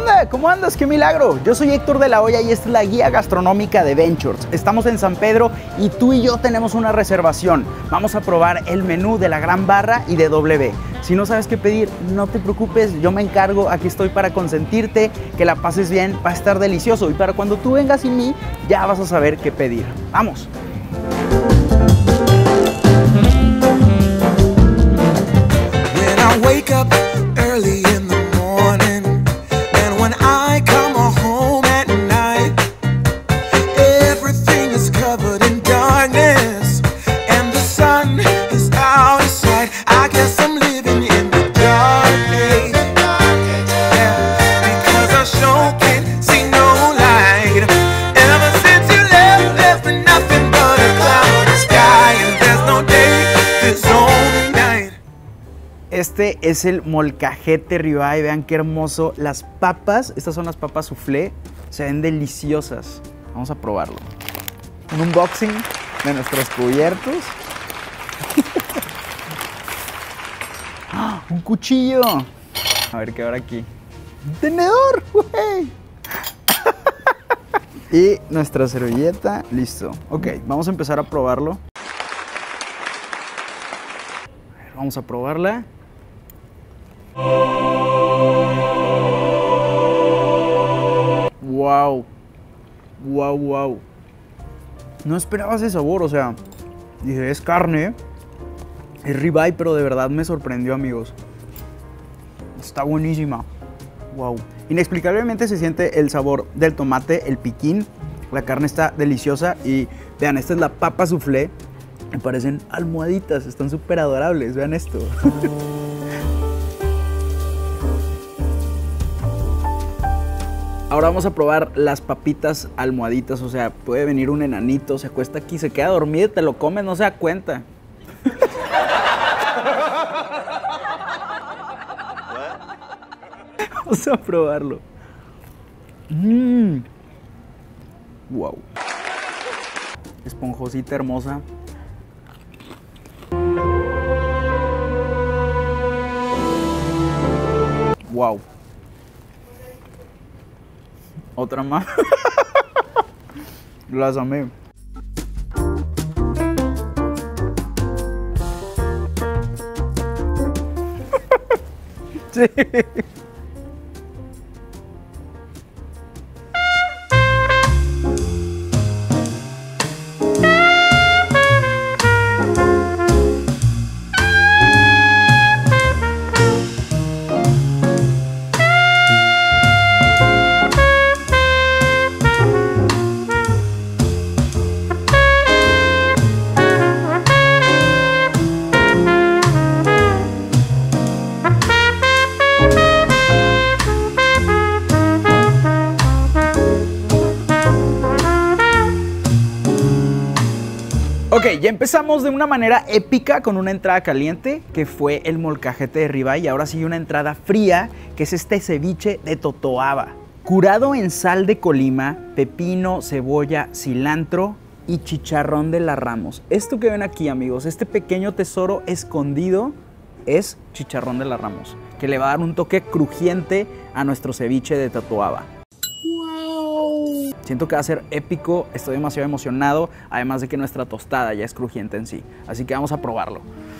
onda? ¿Cómo andas? ¡Qué milagro! Yo soy Héctor de la Hoya y esta es la guía gastronómica de Ventures. Estamos en San Pedro y tú y yo tenemos una reservación. Vamos a probar el menú de la Gran Barra y de W. Si no sabes qué pedir, no te preocupes, yo me encargo, aquí estoy para consentirte, que la pases bien, va a estar delicioso. Y para cuando tú vengas sin mí, ya vas a saber qué pedir. ¡Vamos! When I wake up early in the morning, and when I come home at night, everything is covered in darkness, and the sun is out of sight. I guess I'm living in the dark age, yeah, because I sure can't see no light. Ever since you left, there's been nothing but a cloudy sky, and there's no day, there's only night. Este es el molcajete ribeye, vean qué hermoso. Las papas, estas son las papas soufflé, se ven deliciosas. Vamos a probarlo. Un unboxing de nuestros cubiertos. ¡Ah! ¡Un cuchillo! A ver qué habrá aquí. ¡Un tenedor! ¡Wey! Y nuestra servilleta, listo. Ok, vamos a empezar a probarlo. A ver, vamos a probarla. Wow, wow, wow. No esperaba ese sabor, o sea, dije, es carne, es ribeye, pero de verdad me sorprendió, amigos. Está buenísima. Wow. Inexplicablemente se siente el sabor del tomate, el piquín. La carne está deliciosa y vean, esta es la papa soufflé. Me parecen almohaditas, están súper adorables, vean esto. Ahora vamos a probar las papitas almohaditas, o sea, puede venir un enanito, se acuesta aquí, se queda dormido y te lo comes, no se da cuenta. Vamos a probarlo. Wow. Esponjosita hermosa. Wow. Otra más. Las amé. Sí. Ok, ya empezamos de una manera épica con una entrada caliente, que fue el molcajete de ribeye, y ahora sigue una entrada fría, que es este ceviche de totoaba. Curado en sal de Colima, pepino, cebolla, cilantro y chicharrón de la Ramos. Esto que ven aquí, amigos, este pequeño tesoro escondido es chicharrón de la Ramos, que le va a dar un toque crujiente a nuestro ceviche de totoaba. Siento que va a ser épico, estoy demasiado emocionado, además de que nuestra tostada ya es crujiente en sí. Así que vamos a probarlo.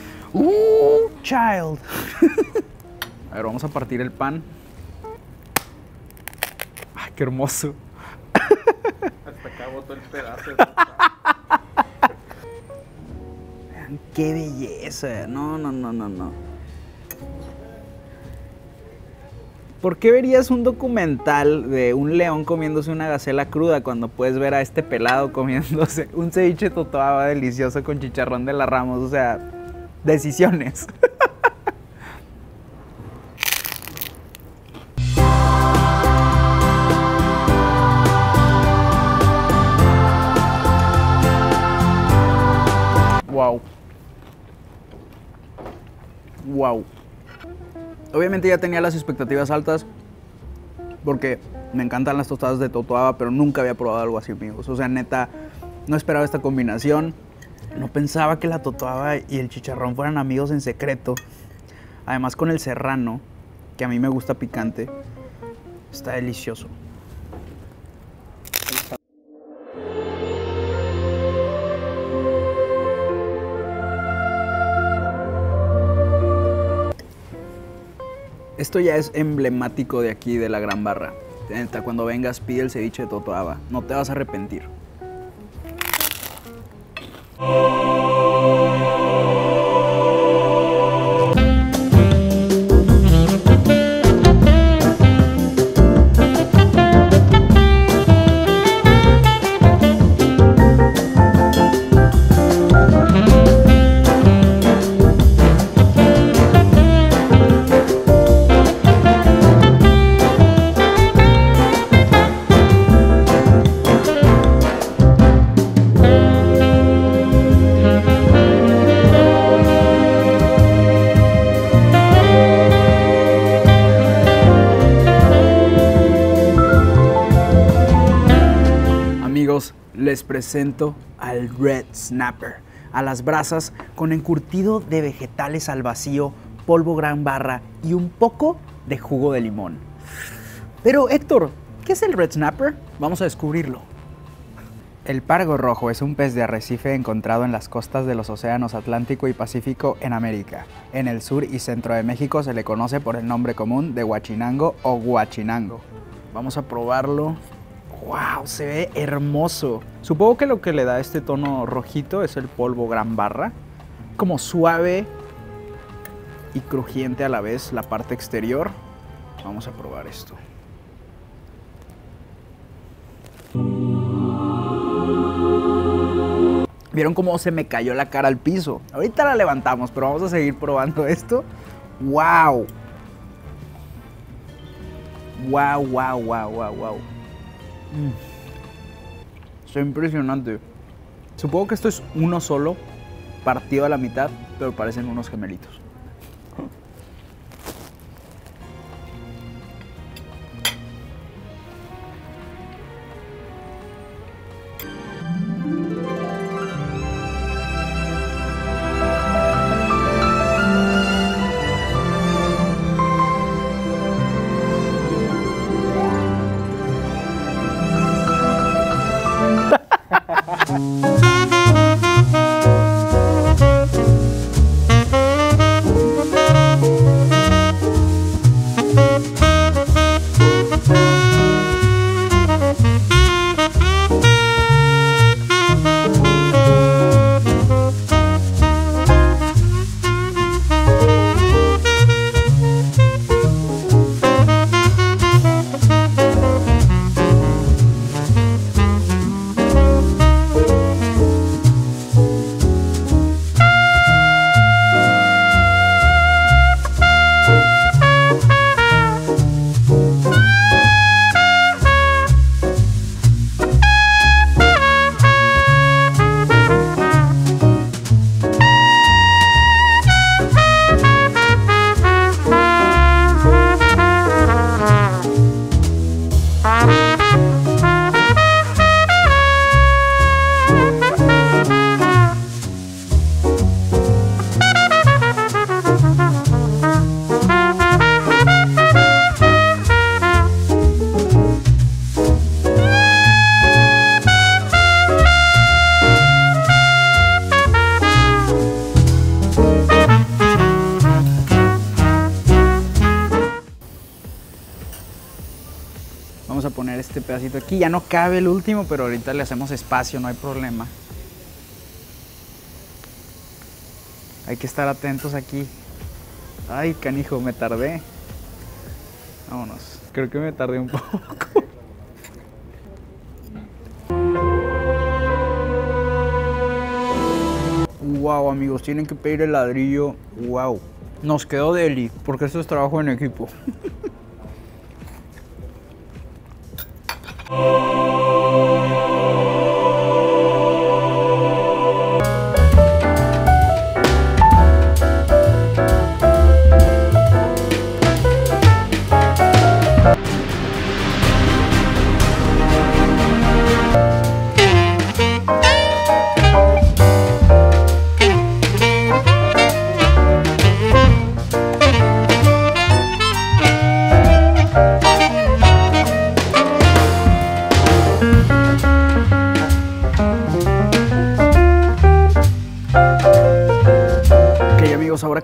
Child. A ver, vamos a partir el pan. Ay, qué hermoso. Hasta acá botó el pedazo. Vean qué belleza. No, no, no, no, no. ¿Por qué verías un documental de un león comiéndose una gacela cruda cuando puedes ver a este pelado comiéndose un ceviche totoaba delicioso con chicharrón de la Ramos? O sea, decisiones. Wow. Wow. Obviamente ya tenía las expectativas altas porque me encantan las tostadas de totoaba, pero nunca había probado algo así, amigos. O sea, neta, no esperaba esta combinación. No pensaba que la totoaba y el chicharrón fueran amigos en secreto. Además con el serrano, que a mí me gusta picante. Está delicioso. Esto ya es emblemático de aquí, de la Gran Barra. Neta, cuando vengas, pide el ceviche de Totoaba. No te vas a arrepentir. Les presento al Red Snapper, a las brasas con encurtido de vegetales al vacío, polvo Gran Barra y un poco de jugo de limón. Pero Héctor, ¿qué es el Red Snapper? Vamos a descubrirlo. El pargo rojo es un pez de arrecife encontrado en las costas de los océanos Atlántico y Pacífico en América. En el sur y centro de México se le conoce por el nombre común de huachinango o guachinango. Vamos a probarlo. ¡Wow! Se ve hermoso. Supongo que lo que le da este tono rojito es el polvo Gran Barra. Como suave y crujiente a la vez la parte exterior. Vamos a probar esto. ¿Vieron cómo se me cayó la cara al piso? Ahorita la levantamos, pero vamos a seguir probando esto. ¡Wow! ¡Wow, wow, wow, wow, wow! Está impresionante. Supongo que esto es uno solo, partido a la mitad, pero parecen unos gemelitos. Vamos a poner este pedacito aquí. Ya no cabe el último, pero ahorita le hacemos espacio, no hay problema. Hay que estar atentos aquí. Ay, canijo, me tardé. Vámonos. Creo que me tardé un poco. Wow, amigos, tienen que pedir el ladrillo. Wow. Nos quedó deli, porque esto es trabajo en equipo.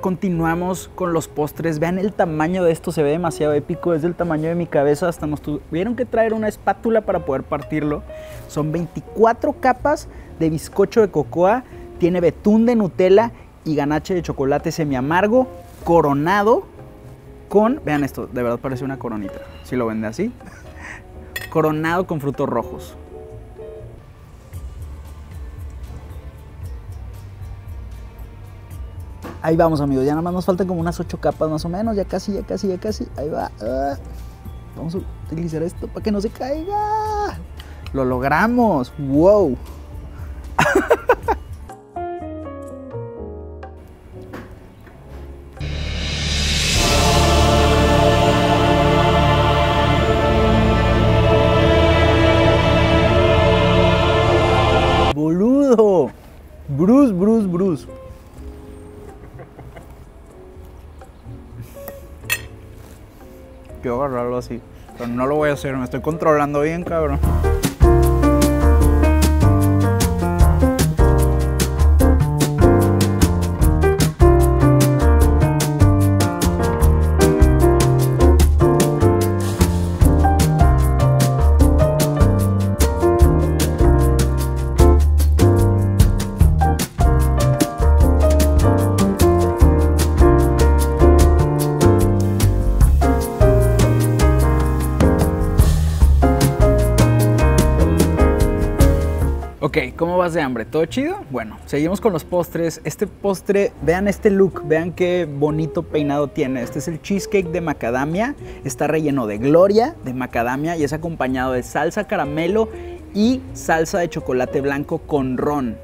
continuamos con los postres. Vean el tamaño de esto, se ve demasiado épico. Es del tamaño de mi cabeza, hasta nos tuvieron que traer una espátula para poder partirlo. Son 24 capas de bizcocho de cocoa, tiene betún de Nutella y ganache de chocolate semi amargo, coronado con, vean esto, de verdad parece una coronita, si lo vende así, coronado con frutos rojos. Ahí vamos, amigos, ya nada más nos faltan como unas 8 capas más o menos, ya casi, ahí va. Vamos a utilizar esto para que no se caiga. Lo logramos, wow. Boludo. Bruce. Quiero agarrarlo así, pero no lo voy a hacer, me estoy controlando bien, cabrón. Ok, ¿cómo vas de hambre? ¿Todo chido? Bueno, seguimos con los postres. Este postre, vean este look, vean qué bonito peinado tiene. Este es el cheesecake de macadamia. Está relleno de gloria de macadamia y es acompañado de salsa caramelo y salsa de chocolate blanco con ron.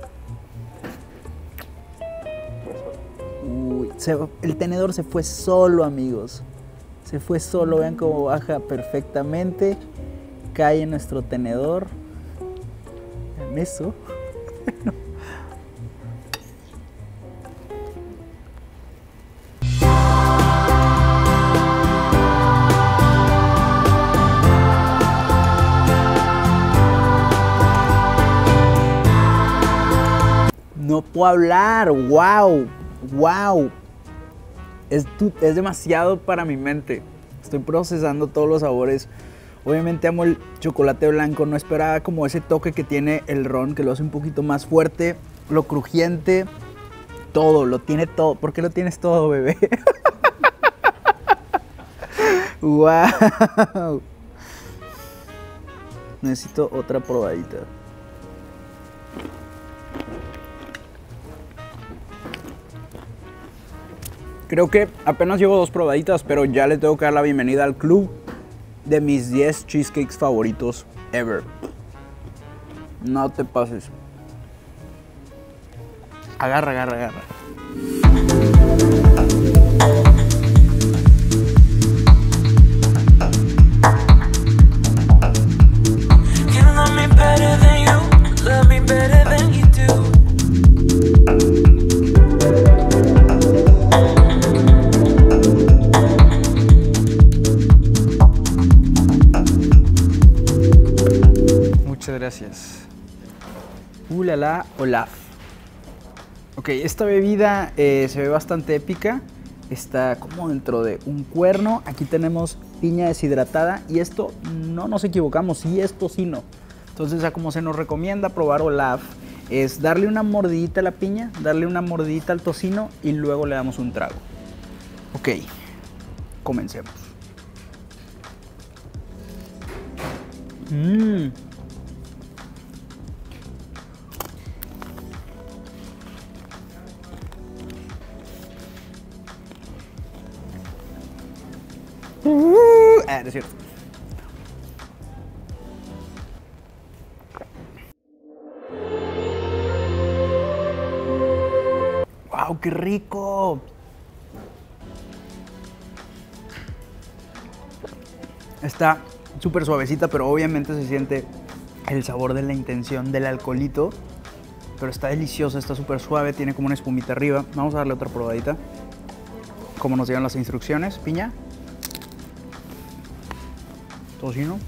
Uy, el tenedor se fue solo, amigos. Se fue solo, vean cómo baja perfectamente. Cae en nuestro tenedor. Eso. No puedo hablar. Wow. Es demasiado para mi mente. Estoy procesando todos los sabores. Obviamente amo el chocolate blanco, no esperaba como ese toque que tiene el ron, que lo hace un poquito más fuerte, lo crujiente, todo, lo tiene todo. ¿Por qué lo tienes todo, bebé? ¡Wow! Necesito otra probadita. Creo que apenas llevo 2 probaditas, pero ya le tengo que dar la bienvenida al club de mis 10 cheesecakes favoritos ever. No te pases. Agarra. Gracias. La Olaf. Ok, esta bebida se ve bastante épica. Está como dentro de un cuerno. Aquí tenemos piña deshidratada. Y esto no nos equivocamos. Sí, es tocino. Entonces, a como se nos recomienda probar Olaf, es darle una mordidita a la piña, darle una mordidita al tocino y luego le damos un trago. Ok, comencemos. Es cierto. ¡Wow, qué rico! Está súper suavecita, pero obviamente se siente el sabor de la intención del alcoholito. Pero está deliciosa, está súper suave, tiene como una espumita arriba. Vamos a darle otra probadita. Como nos dieron las instrucciones. Piña. Tocino.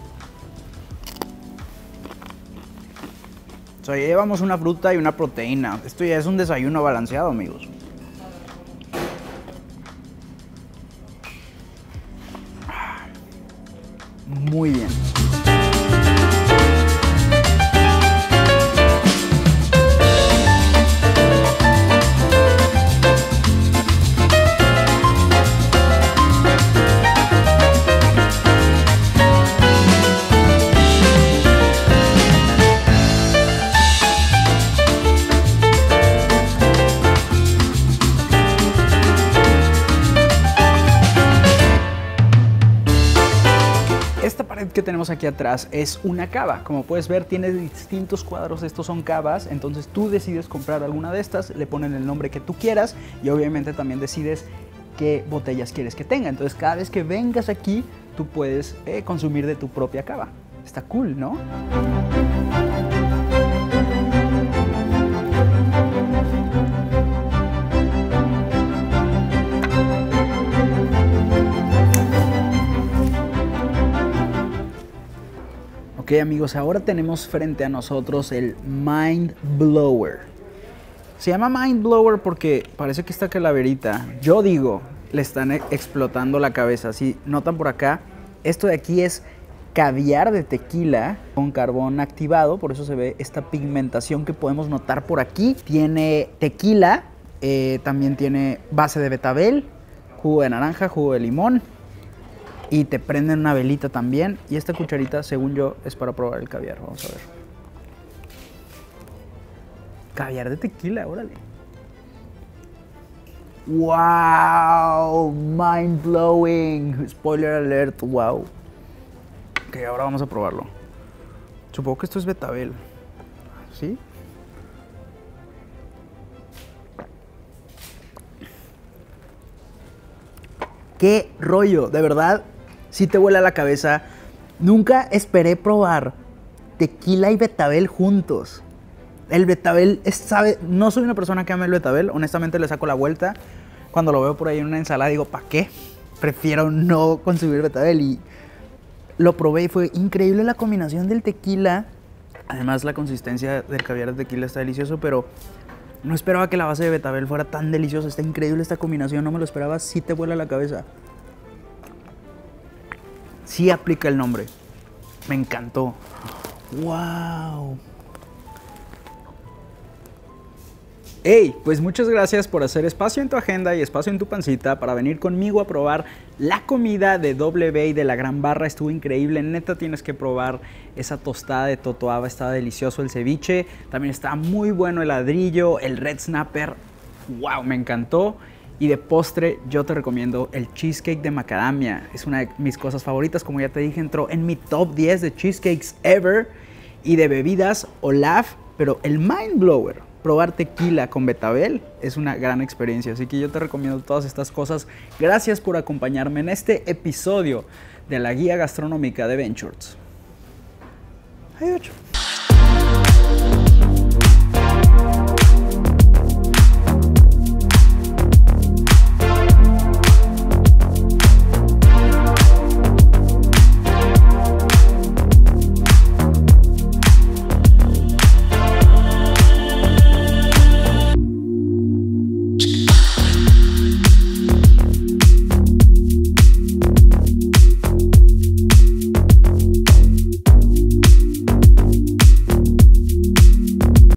O sea, ya llevamos una fruta y una proteína. Esto ya es un desayuno balanceado, amigos. muy bien. Esta pared que tenemos aquí atrás es una cava. Como puedes ver, tiene distintos cuadros. Estos son cavas. Entonces tú decides comprar alguna de estas, le ponen el nombre que tú quieras y obviamente también decides qué botellas quieres que tenga. Entonces cada vez que vengas aquí, tú puedes consumir de tu propia cava. Está cool, ¿no? Ok, amigos, ahora tenemos frente a nosotros el Mind Blower. Se llama Mind Blower porque parece que esta calaverita, yo digo, le están explotando la cabeza. Si notan por acá, esto de aquí es caviar de tequila con carbón activado, por eso se ve esta pigmentación que podemos notar por aquí. Tiene tequila, también tiene base de betabel, jugo de naranja, jugo de limón. Y te prenden una velita también. Y esta cucharita, según yo, es para probar el caviar. Vamos a ver. Caviar de tequila, órale. ¡Wow! Mind blowing. Spoiler alert, wow. Ok, ahora vamos a probarlo. Supongo que esto es betabel. ¿Sí? ¡Qué rollo! De verdad, sí te vuela la cabeza. Nunca esperé probar tequila y betabel juntos. El betabel, sabe, no soy una persona que ame el betabel. Honestamente le saco la vuelta. Cuando lo veo por ahí en una ensalada digo, ¿para qué? Prefiero no consumir betabel. Y lo probé y fue increíble la combinación del tequila. Además la consistencia del caviar de tequila está delicioso, pero no esperaba que la base de betabel fuera tan deliciosa. Está increíble esta combinación, no me lo esperaba. Sí te vuela la cabeza. Sí aplica el nombre. Me encantó. ¡Wow! Hey, pues muchas gracias por hacer espacio en tu agenda y espacio en tu pancita para venir conmigo a probar la comida de W y de la Gran Barra. Estuvo increíble, neta tienes que probar esa tostada de totoaba, estaba delicioso el ceviche, también está muy bueno el ladrillo, el red snapper, wow, me encantó. Y de postre yo te recomiendo el cheesecake de macadamia, es una de mis cosas favoritas, como ya te dije, entró en mi top 10 de cheesecakes ever. Y de bebidas, Olaf, pero el Mind Blower, probar tequila con betabel es una gran experiencia, así que yo te recomiendo todas estas cosas. Gracias por acompañarme en este episodio de la guía gastronómica de Ventures. Adiós.